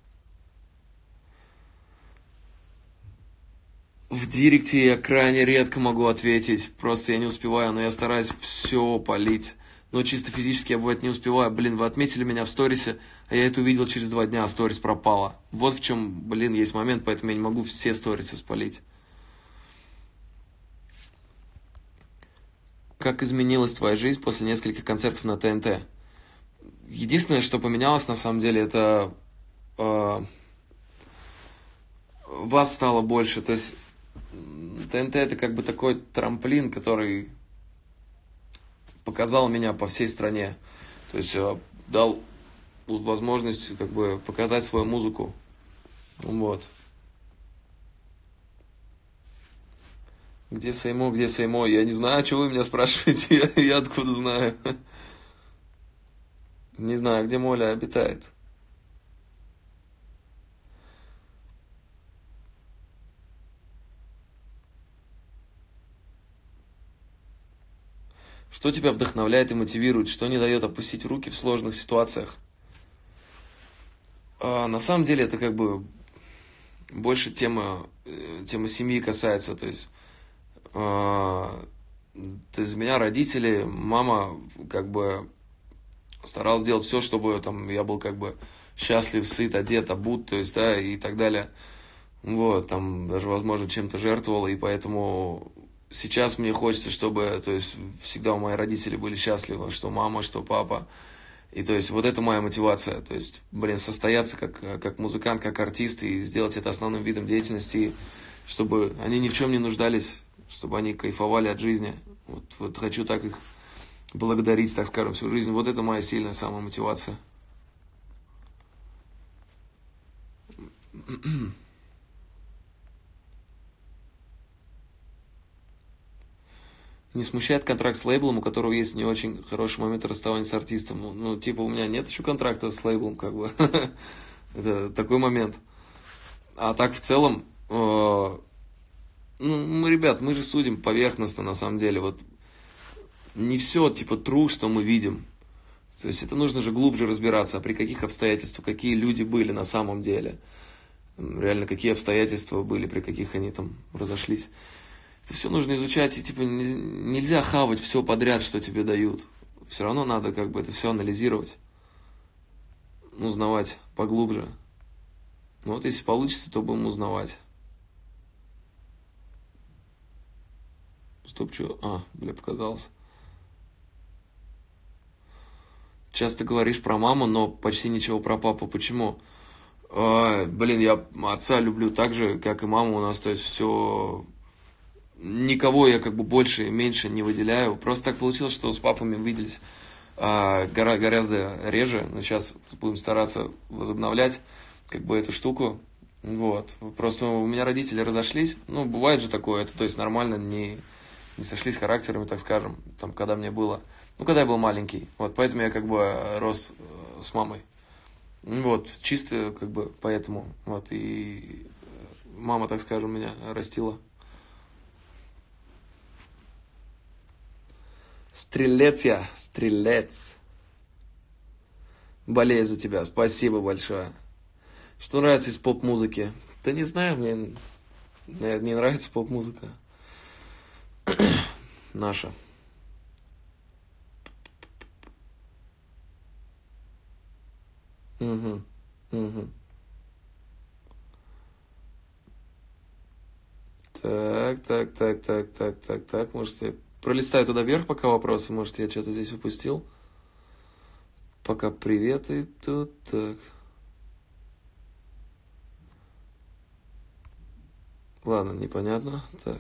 В директе я крайне редко могу ответить. Просто я не успеваю, но я стараюсь все полить. но чисто физически я бывает не успеваю. Блин, вы отметили меня в сторисе, а я это увидел через 2 дня, а сторис пропала. Вот в чем, блин, есть момент, поэтому я не могу все сторисы спалить. Как изменилась твоя жизнь после нескольких концертов на ТНТ? Единственное, что поменялось, на самом деле, это вас стало больше. То есть ТНТ это как бы такой трамплин, который показал меня по всей стране. То есть дал возможность как бы показать свою музыку. Вот. Где Сеймо, где Сеймо? Я не знаю, что вы меня спрашиваете. Я откуда знаю? Не знаю, где Моля обитает. Что тебя вдохновляет и мотивирует? Что не дает опустить руки в сложных ситуациях? На самом деле это как бы больше тема семьи касается. То есть у меня родители, мама как бы старалась сделать все, чтобы там я был как бы счастлив, сыт, одет, обут, то есть, да, и так далее. Вот, там даже, возможно, чем-то жертвовала, и поэтому сейчас мне хочется, чтобы, то есть, всегда у моих родителей были счастливы, что мама, что папа. И, то есть, вот это моя мотивация, то есть, блин, состояться как музыкант, как артист, и сделать это основным видом деятельности, чтобы они ни в чем не нуждались, чтобы они кайфовали от жизни. Вот хочу так их благодарить, так скажем, всю жизнь. Вот это моя сильная самая мотивация. Не смущает контракт с лейблом, у которого есть не очень хороший момент расставания с артистом. Ну, типа, у меня нет еще контракта с лейблом, как бы. Это такой момент. А так, в целом, ребят, мы же судим поверхностно, на самом деле. Вот не все, типа, true, что мы видим. То есть это нужно же глубже разбираться, а при каких обстоятельствах, какие люди были на самом деле. Реально, какие обстоятельства были, при каких они там разошлись. Это все нужно изучать, и типа нельзя хавать все подряд, что тебе дают. Все равно надо как бы это все анализировать, узнавать поглубже. Ну вот если получится, то будем узнавать. Стоп, что? Показалось. Часто говоришь про маму, но почти ничего про папу. Почему? Я отца люблю так же, как и маму. У нас, то есть, все... Никого я как бы больше и меньше не выделяю. Просто так получилось, что с папами виделись гораздо реже. Но сейчас будем стараться возобновлять как бы эту штуку. Вот. Просто у меня родители разошлись. Ну, бывает же такое. Это, то есть, нормально, не сошлись характерами, так скажем, там, когда мне было... когда я был маленький. Вот, поэтому я как бы рос с мамой. Вот, чисто как бы поэтому. Вот, и мама, так скажем, меня растила. Стрелец я, стрелец. Болею за тебя, спасибо большое. Что нравится из поп-музыки? Да не знаю, мне не нравится поп-музыка. Наша. Угу. Так. Может, я пролистаю туда вверх, пока вопросы. Может, я что-то здесь упустил. Пока привет и тут так. Ладно, непонятно. Так.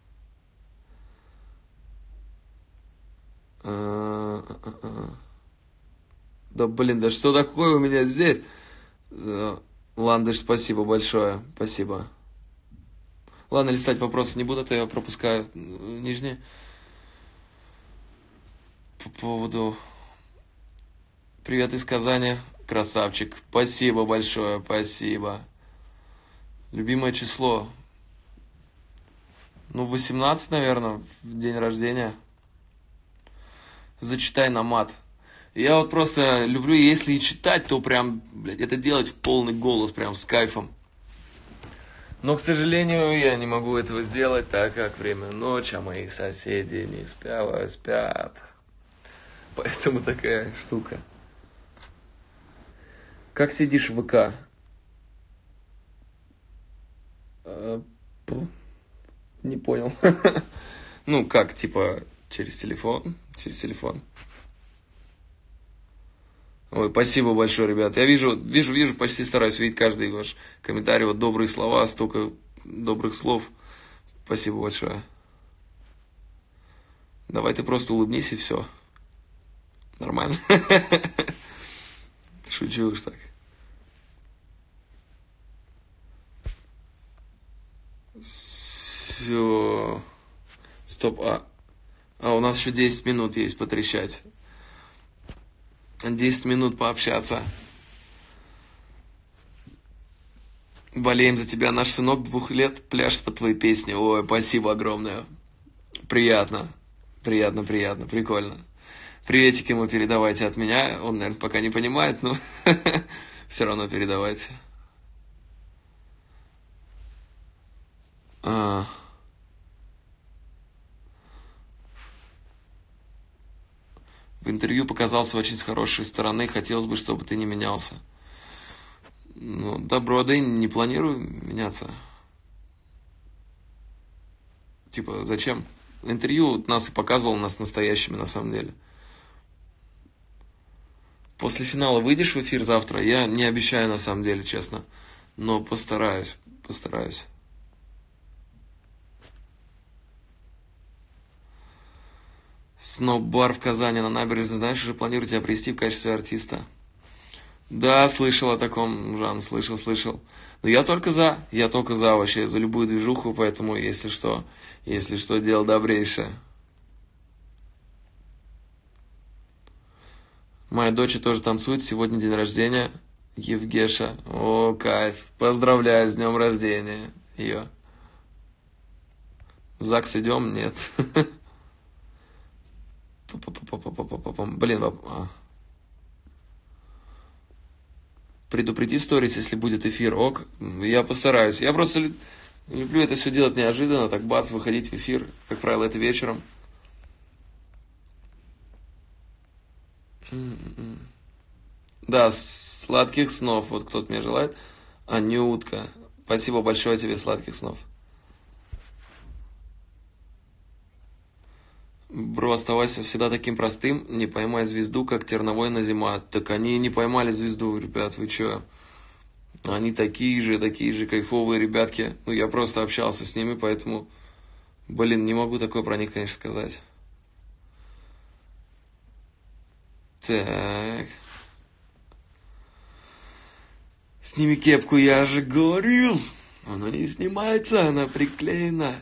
Да блин, да что такое у меня здесь? Ландыш, спасибо большое. Спасибо. Ладно, листать вопросы не буду, а то я пропускаю нижние. По поводу... Привет из Казани. Красавчик. Спасибо большое, спасибо. Любимое число? 18, наверное, в день рождения. Зачитай на мат. Я вот просто люблю, если и читать, то прям, это делать в полный голос, прям с кайфом. Но, к сожалению, я не могу этого сделать, так как время ночи, а мои соседи не спят. Поэтому такая штука. Как сидишь в ВК? Не понял. Ну, как, типа, через телефон? Через телефон. Ой, спасибо большое, ребят. Я вижу, почти стараюсь видеть каждый ваш комментарий. Вот добрые слова, столько добрых слов. Спасибо большое. Давай ты просто улыбнись и все. Нормально? Шучу уж так. Все. Стоп, у нас еще 10 минут есть потрещать. 10 минут пообщаться. Болеем за тебя. Наш сынок 2 лет пляшет под твои песни. Ой, спасибо огромное. Приятно. Приятно, прикольно. Приветики ему передавайте от меня. Он, наверное, пока не понимает, но все равно передавайте. В интервью показался очень с хорошей стороны. Хотелось бы, чтобы ты не менялся. Ну, добро, да и не планирую меняться. Типа, зачем? Интервью нас и показывал нас настоящими, на самом деле. После финала выйдешь в эфир завтра? Я не обещаю, на самом деле, честно. Но постараюсь. Сноб-бар в Казани на набережной. Знаешь, уже планирую тебя привезти в качестве артиста. Да, слышал о таком, Жан, слышал. Но я только за вообще, за любую движуху, поэтому, если что, дело добрейшее. Моя дочь тоже танцует, сегодня день рождения. Евгеша, о, кайф, поздравляю с днем рождения ее. В ЗАГС идем? Нет. Блин, предупреди в сторис, если будет эфир, ок. Я постараюсь. Я просто люблю это все делать неожиданно, так бац, выходить в эфир. Как правило, это вечером. Да, сладких снов. Вот кто-то мне желает. Анютка. Спасибо большое тебе, сладких снов. Бро, оставайся всегда таким простым, не поймай звезду, как Терновой на зима. Так они не поймали звезду, ребят, вы чё? Они такие же кайфовые ребятки. Ну, я просто общался с ними, поэтому, блин, не могу такое про них, конечно, сказать. Так. Сними кепку, я же говорил. Она не снимается, она приклеена.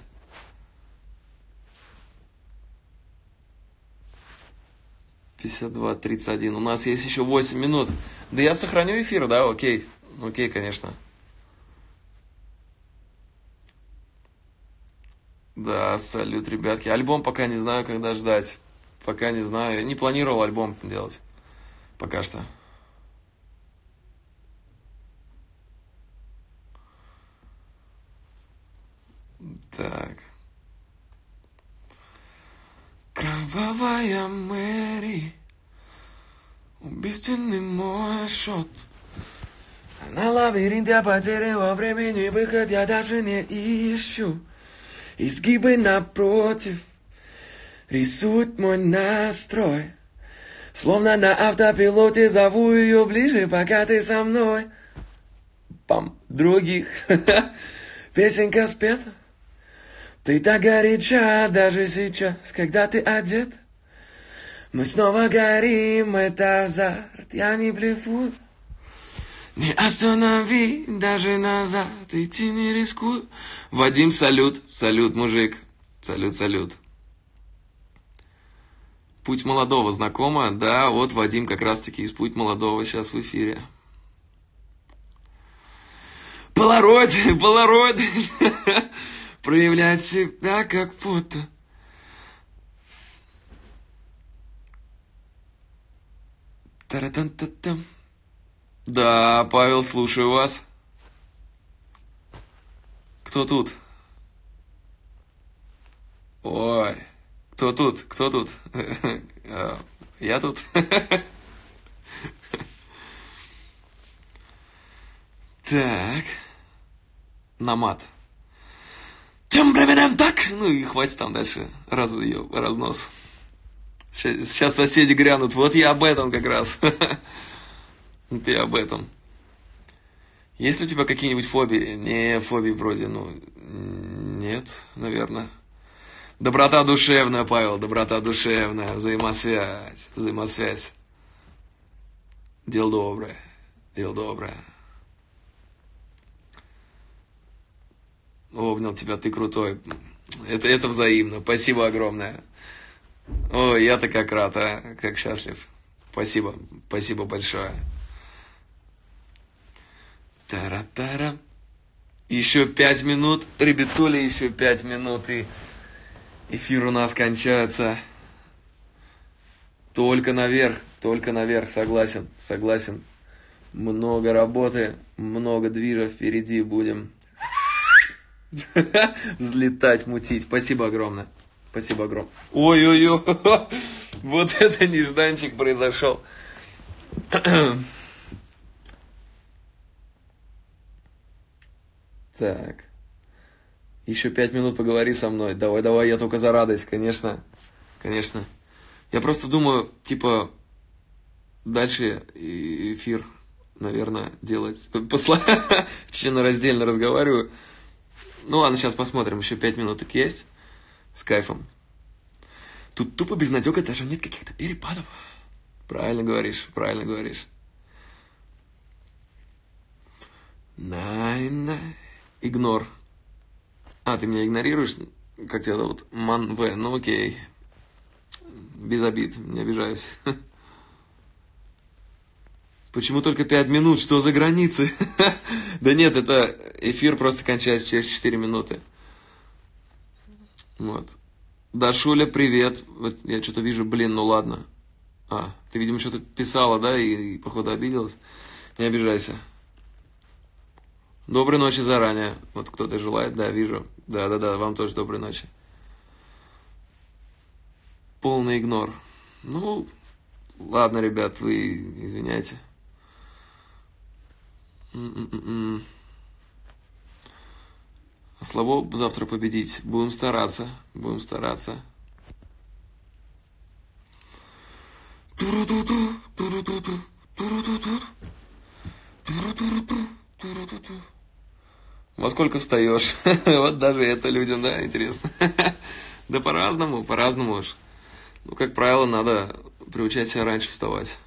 (52:31). У нас есть еще 8 минут. Да я сохраню эфир, да? Окей, конечно. Да, салют, ребятки. Альбом пока не знаю, когда ждать. Пока не знаю. Я не планировал альбом делать. Пока что. Так. Кровавая Мэри, убийственный мой шот. На лабиринт я потерял времени, выход я даже не ищу. Изгибы напротив рисуют мой настрой. Словно на автопилоте зову ее ближе, пока ты со мной. Других песенка спета. Ты так горяча даже сейчас, когда ты одет. Мы снова горим, это азарт, я не блефую. Не останови, даже назад идти не рискую. Вадим, салют, мужик, салют. Путь молодого знакомо? Да, вот Вадим как раз-таки из Путь молодого сейчас в эфире. Полароид. Проявлять себя как фото. Таратан-та-там. Да, Павел, слушаю вас. Кто тут? Ой, кто тут? Я тут. Так. Намат. Тем временем так. Ну и хватит там дальше ее разнос. Сейчас соседи грянут. Вот я об этом как раз. Ты об этом. Есть ли у тебя какие-нибудь фобии? Не, фобии вроде, нет, наверное. Доброта душевная, Павел, доброта душевная, взаимосвязь. Дело доброе, дело доброе. Обнял тебя, ты крутой. Это взаимно, спасибо огромное. Ой, я-то как рад, как счастлив. Спасибо большое. Тара-тара. Еще 5 минут, ребятули, еще 5 минут, и эфир у нас кончается. Только наверх, согласен. Много работы, много движа впереди, будем взлетать, мутить. Спасибо огромное. Ой-ой-ой, вот это нежданчик произошел. Так. Еще 5 минут поговори со мной. Давай, я только за радость, конечно. Я просто думаю, дальше эфир, наверное, делать. Членораздельно разговариваю. Ну ладно, сейчас посмотрим. Еще 5 минуток есть. С кайфом. Тут тупо безнадега, даже нет каких-то перепадов. Правильно говоришь. Игнор. Ты меня игнорируешь? Как тебя зовут? Ман-В. Ну окей. Без обид, не обижаюсь. Почему только 5 минут? Что за границы? Да нет, это эфир просто кончается через 4 минуты. Вот. Дашуля, привет. Вот я что-то вижу, ладно. Ты, видимо, что-то писала, да, и походу обиделась. Не обижайся. Доброй ночи заранее. Вот кто-то желает, да, вижу. Да, вам тоже доброй ночи. Полный игнор. Ну, ладно, ребят, вы извиняйте. Слабо завтра победить. Будем стараться. Во сколько встаешь? Вот даже это людям, да, интересно. Да по-разному уж. Ну, как правило, надо приучать себя раньше вставать.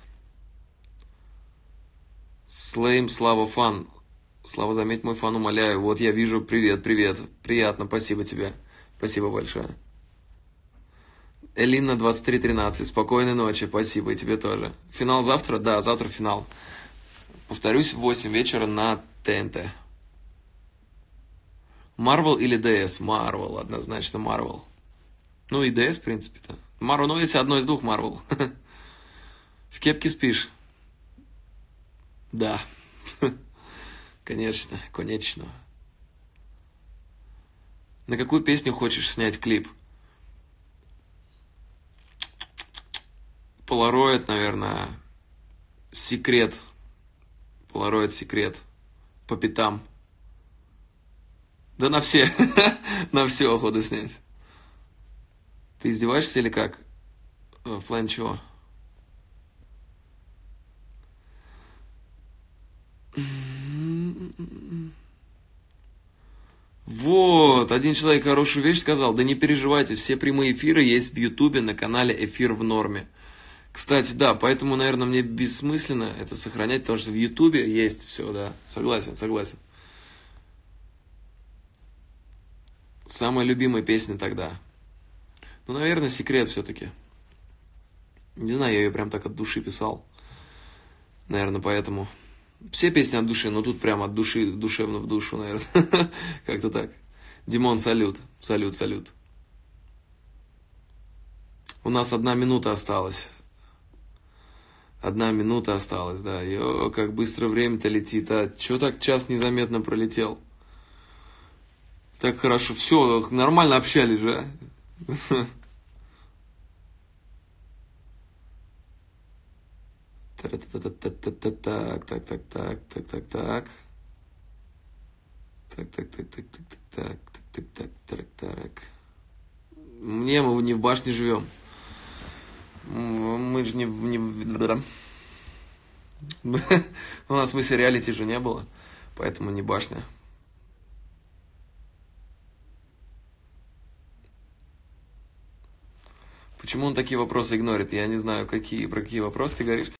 Слейм, Слава, фан. Слава, заметь мой фан, умоляю. Вот я вижу, привет. Приятно, спасибо тебе. Спасибо большое. Элина 2313, спокойной ночи, спасибо, и тебе тоже. Финал завтра? Да, завтра финал. Повторюсь, в 8 вечера на ТНТ. Марвел или ДС? Марвел, однозначно Марвел. Ну и ДС, в принципе-то. Марвел, ну если одно из двух Марвел. В кепке спишь? Да. Конечно. На какую песню хочешь снять клип? Полароид, наверное. Секрет. Полароид секрет. По пятам. Да на все. На все охота снять. Ты издеваешься или как? В плане чего? Вот, один человек хорошую вещь сказал. Да не переживайте, все прямые эфиры есть в Ютубе на канале «Эфир в норме». Кстати, да, поэтому, наверное, мне бессмысленно это сохранять, потому что в Ютубе есть все, да. Согласен. Самая любимая песня тогда. Ну, наверное, «Секрет» все-таки. Не знаю, я ее прям так от души писал. Наверное, поэтому. Все песни от души, но тут прям от души, душевно в душу, наверное. Как-то так. Димон, салют. У нас 1 минута осталась. 1 минута осталась, да. Ё, как быстро время-то летит. Чё так час незаметно пролетел? Так хорошо. Все, нормально общались же, Так, так, так, так, так, так, так. Так, так, так, так, так, так, так, так, так, так, так. Не, мы не в башне живем. Мы же не... У нас в смысле реалити же не было, поэтому не башня. Почему он такие вопросы игнорит? Я не знаю, про какие вопросы ты говоришь.